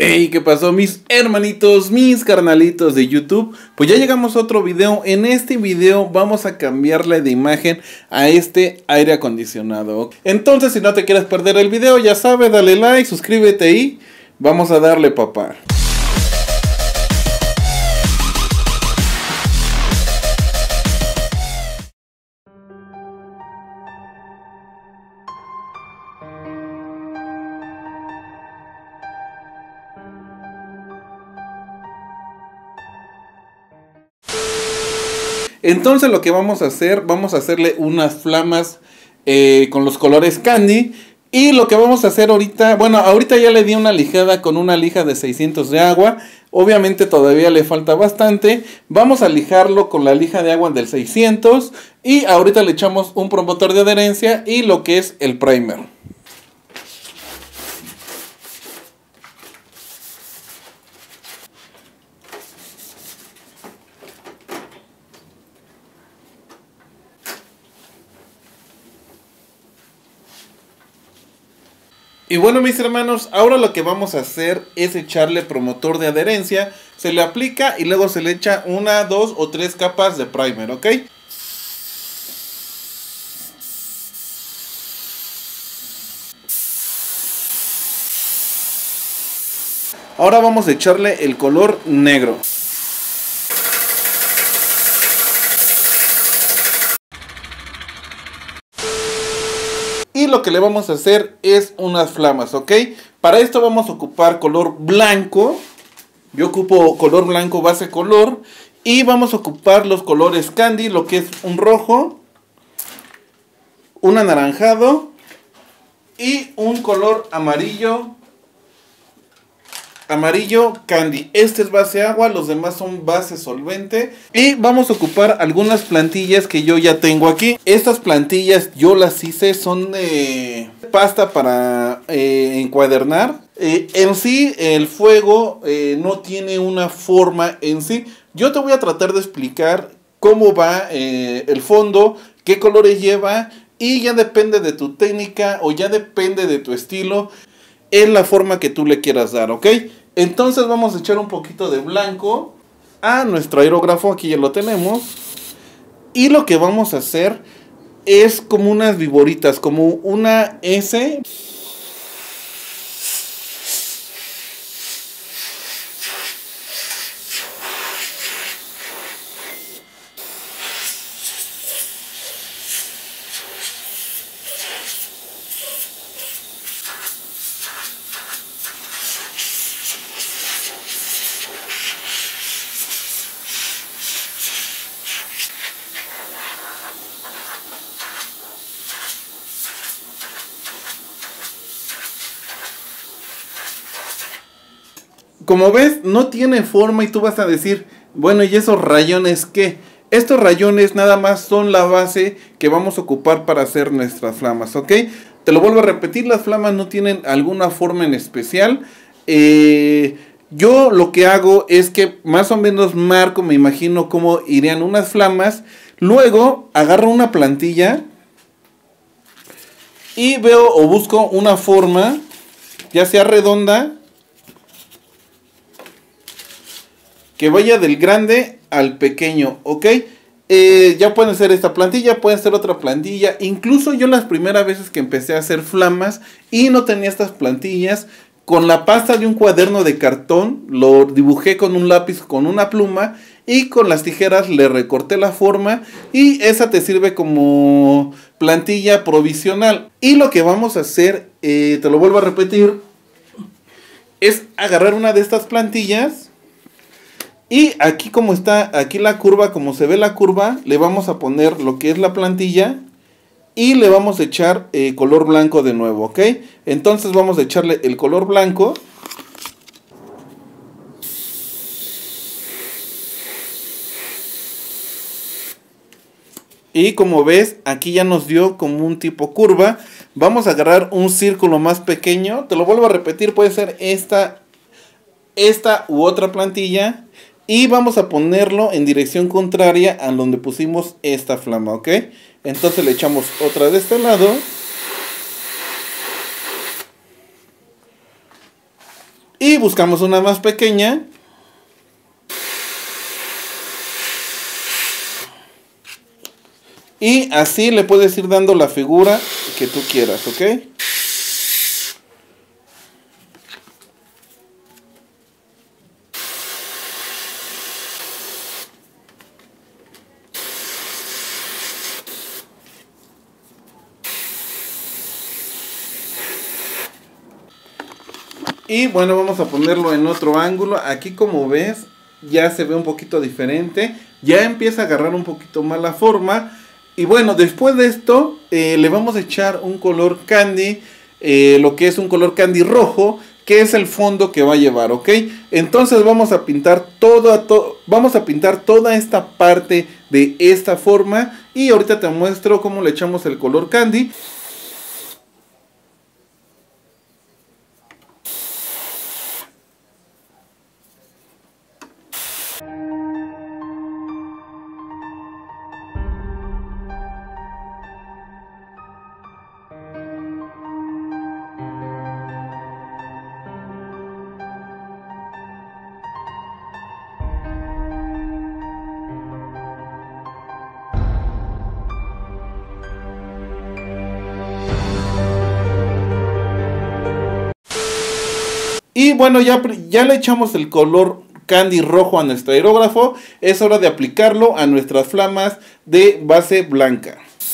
Hey, ¿qué pasó mis hermanitos, mis carnalitos de YouTube? Pues ya llegamos a otro video. En este video vamos a cambiarle de imagen a este aire acondicionado. Entonces, si no te quieres perder el video, ya sabes, dale like, suscríbete y vamos a darle, papá. Entonces lo que vamos a hacer, vamos a hacerle unas flamas con los colores candy. Y lo que vamos a hacer ahorita, bueno, ahorita ya le di una lijada con una lija de 600 de agua. Obviamente todavía le falta bastante. Vamos a lijarlo con la lija de agua del 600. Y ahorita le echamos un promotor de adherencia y lo que es el primer. Y bueno, mis hermanos, ahora lo que vamos a hacer es echarle promotor de adherencia. Se le aplica y luego se le echa una, dos o tres capas de primer, ¿ok? Ahora vamos a echarle el color negro. Y lo que le vamos a hacer es unas flamas, ¿ok? Para esto vamos a ocupar color blanco. Yo ocupo color blanco base color. Y vamos a ocupar los colores candy, lo que es un rojo, un anaranjado y un color amarillo. Amarillo candy. Este es base agua, los demás son base solvente. Y vamos a ocupar algunas plantillas que yo ya tengo aquí. Estas plantillas yo las hice, son de pasta para encuadernar. En sí el fuego no tiene una forma en sí. Yo te voy a tratar de explicar cómo va el fondo, qué colores lleva. Y ya depende de tu técnica o ya depende de tu estilo, en la forma que tú le quieras dar, ¿ok? Entonces vamos a echar un poquito de blanco a nuestro aerógrafo, aquí ya lo tenemos. Y lo que vamos a hacer es como unas viboritas, como una S. Como ves, no tiene forma y tú vas a decir, bueno, ¿y esos rayones qué? Estos rayones nada más son la base que vamos a ocupar para hacer nuestras flamas, ¿ok? Te lo vuelvo a repetir, las flamas no tienen alguna forma en especial. Yo lo que hago es que más o menos marco, me imagino cómo irían unas flamas. Luego agarro una plantilla y veo o busco una forma, ya sea redonda, que vaya del grande al pequeño, ¿ok? Ya pueden ser esta plantilla, puede ser otra plantilla. Incluso yo las primeras veces que empecé a hacer flamas y no tenía estas plantillas, con la pasta de un cuaderno de cartón, lo dibujé con un lápiz, con una pluma, y con las tijeras le recorté la forma, y esa te sirve como plantilla provisional. Y lo que vamos a hacer, te lo vuelvo a repetir, es agarrar una de estas plantillas. Y aquí como está, aquí la curva, como se ve la curva, le vamos a poner lo que es la plantilla y le vamos a echar color blanco de nuevo, ¿ok? Entonces vamos a echarle el color blanco. Y como ves, aquí ya nos dio como un tipo curva. Vamos a agarrar un círculo más pequeño. Te lo vuelvo a repetir, puede ser esta u otra plantilla. Y vamos a ponerlo en dirección contraria a donde pusimos esta flama, ¿ok? Entonces le echamos otra de este lado. Y buscamos una más pequeña. Y así le puedes ir dando la figura que tú quieras, ¿ok? Y bueno, vamos a ponerlo en otro ángulo. Aquí como ves, ya se ve un poquito diferente. Ya empieza a agarrar un poquito más la forma. Y bueno, después de esto, le vamos a echar un color candy. Lo que es un color candy rojo, que es el fondo que va a llevar, ¿ok? Entonces vamos a pintar vamos a pintar toda esta parte de esta forma. Y ahorita te muestro cómo le echamos el color candy. Y bueno, ya le echamos el color candy rojo a nuestro aerógrafo. Es hora de aplicarlo a nuestras flamas de base blanca.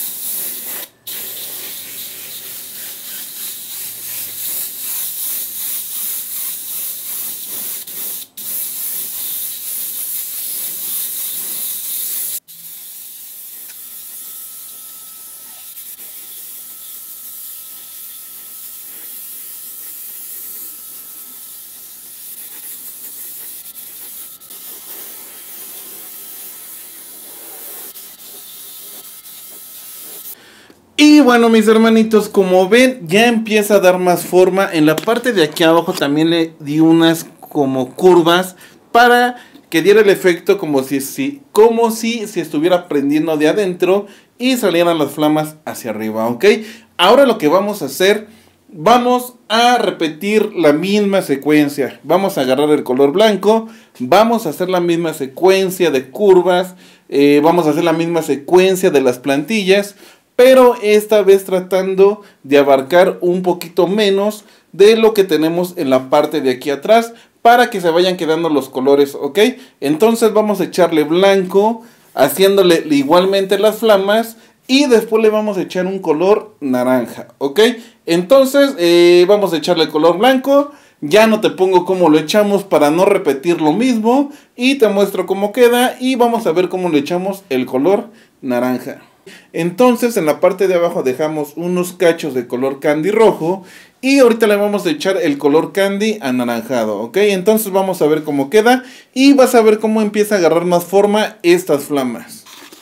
Y bueno, mis hermanitos, como ven, ya empieza a dar más forma. En la parte de aquí abajo también le di unas como curvas para que diera el efecto como si se estuviera prendiendo de adentro y salieran las flamas hacia arriba, ¿ok? Ahora lo que vamos a hacer, vamos a repetir la misma secuencia. Vamos a agarrar el color blanco, vamos a hacer la misma secuencia de curvas, vamos a hacer la misma secuencia de las plantillas, pero esta vez tratando de abarcar un poquito menos de lo que tenemos en la parte de aquí atrás, para que se vayan quedando los colores, ¿ok? Entonces vamos a echarle blanco, haciéndole igualmente las flamas, y después le vamos a echar un color naranja, ¿ok? Entonces vamos a echarle el color blanco. Ya no te pongo cómo lo echamos para no repetir lo mismo, y te muestro cómo queda, y vamos a ver cómo le echamos el color naranja. Entonces en la parte de abajo dejamos unos cachos de color candy rojo, y ahorita le vamos a echar el color candy anaranjado, ¿ok? Entonces vamos a ver cómo queda, y vas a ver cómo empieza a agarrar más forma estas flamas.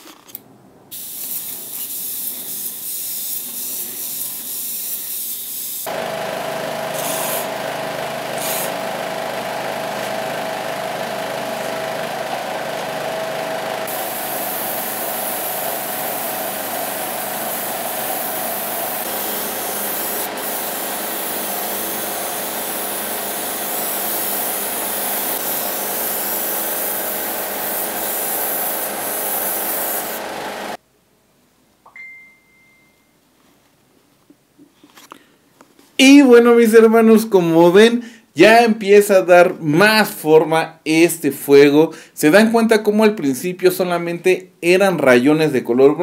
Y bueno, mis hermanos, como ven, ya empieza a dar más forma este fuego. Se dan cuenta cómo al principio solamente eran rayones de color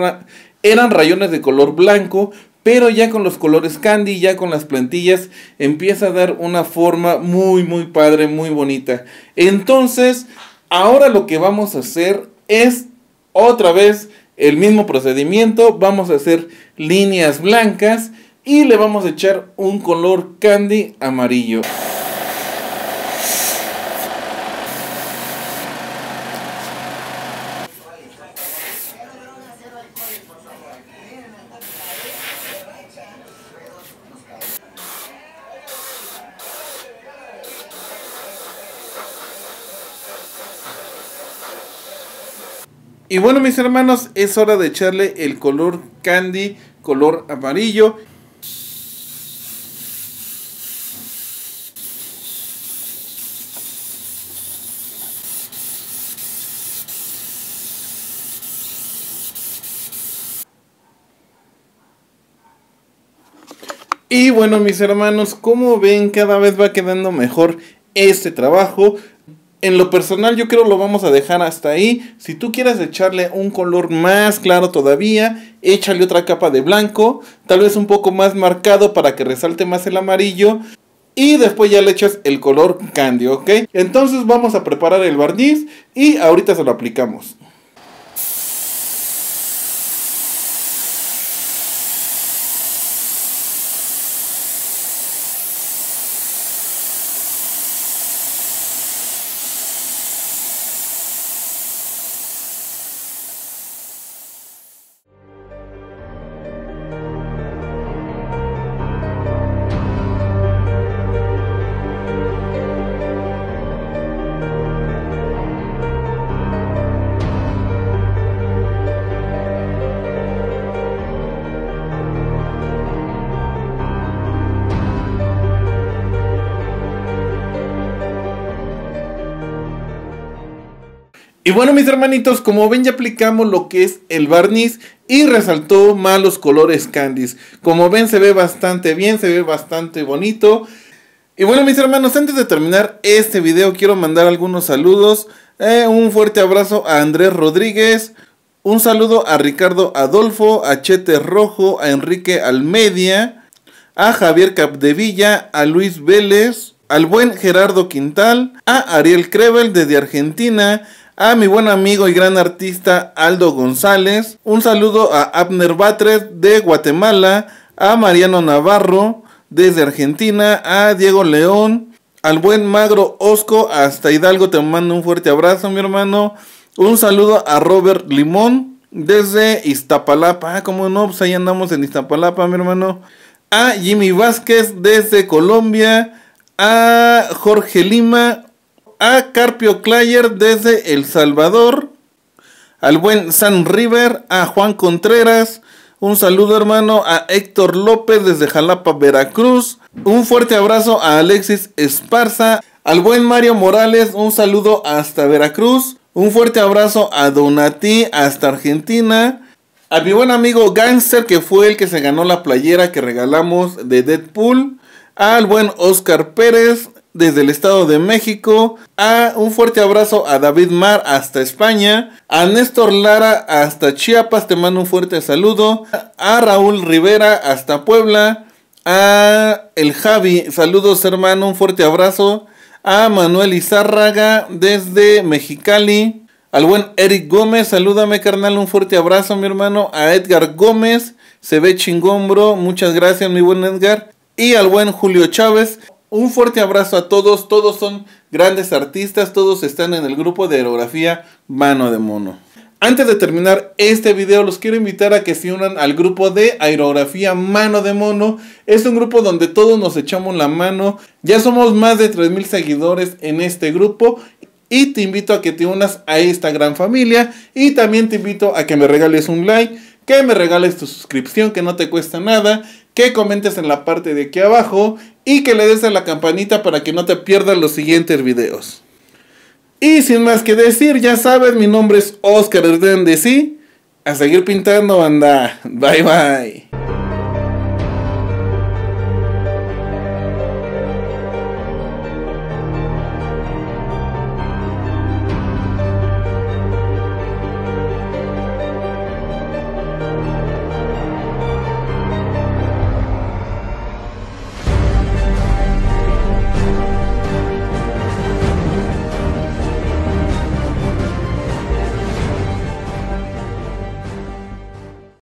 blanco, pero ya con los colores candy, ya con las plantillas, empieza a dar una forma muy padre, muy bonita. Entonces, ahora lo que vamos a hacer es otra vez el mismo procedimiento. Vamos a hacer líneas blancas y le vamos a echar un color candy amarillo. Y bueno, mis hermanos, es hora de echarle el color candy, color amarillo. Y bueno, mis hermanos, como ven, cada vez va quedando mejor este trabajo. En lo personal yo creo lo vamos a dejar hasta ahí. Si tú quieres echarle un color más claro todavía, échale otra capa de blanco, tal vez un poco más marcado para que resalte más el amarillo. Y después ya le echas el color candy, ¿ok? Entonces vamos a preparar el barniz y ahorita se lo aplicamos. Y bueno, mis hermanitos, como ven ya aplicamos lo que es el barniz y resaltó más los colores candies. Como ven se ve bastante bien, se ve bastante bonito. Y bueno, mis hermanos, antes de terminar este video quiero mandar algunos saludos. Un fuerte abrazo a Andrés Rodríguez. Un saludo a Ricardo Adolfo, a Chete Rojo, a Enrique Almedia, a Javier Capdevilla, a Luis Vélez, al buen Gerardo Quintal, a Ariel Krevel desde Argentina, a mi buen amigo y gran artista Aldo González, un saludo a Abner Batres de Guatemala, a Mariano Navarro desde Argentina, a Diego León, al buen Magro Osco hasta Hidalgo, te mando un fuerte abrazo, mi hermano. Un saludo a Robert Limón desde Iztapalapa, como no, pues ahí andamos en Iztapalapa, mi hermano. A Jimmy Vázquez desde Colombia, a Jorge Lima, a Carpio Clayer desde El Salvador, al buen San River, a Juan Contreras, un saludo hermano, a Héctor López desde Jalapa, Veracruz, un fuerte abrazo a Alexis Esparza, al buen Mario Morales, un saludo hasta Veracruz, un fuerte abrazo a Donatí hasta Argentina, a mi buen amigo Gangster que fue el que se ganó la playera que regalamos de Deadpool, al buen Oscar Pérez desde el Estado de México, a un fuerte abrazo a David Mar hasta España, a Néstor Lara hasta Chiapas, te mando un fuerte saludo, a Raúl Rivera hasta Puebla, a el Javi, saludos hermano, un fuerte abrazo, a Manuel Izárraga desde Mexicali, al buen Eric Gómez, salúdame carnal, un fuerte abrazo mi hermano, a Edgar Gómez, se ve chingón bro, muchas gracias mi buen Edgar, y al buen Julio Chávez. Un fuerte abrazo a todos, todos son grandes artistas, todos están en el grupo de aerografía Mano de Mono. Antes de terminar este video los quiero invitar a que se unan al grupo de aerografía Mano de Mono. Es un grupo donde todos nos echamos la mano, ya somos más de 3000 seguidores en este grupo. Y te invito a que te unas a esta gran familia y también te invito a que me regales un like, que me regales tu suscripción que no te cuesta nada, que comentes en la parte de aquí abajo y que le des a la campanita para que no te pierdas los siguientes videos. Y sin más que decir, ya sabes, mi nombre es Oscar Hernández y a seguir pintando, banda. Bye bye.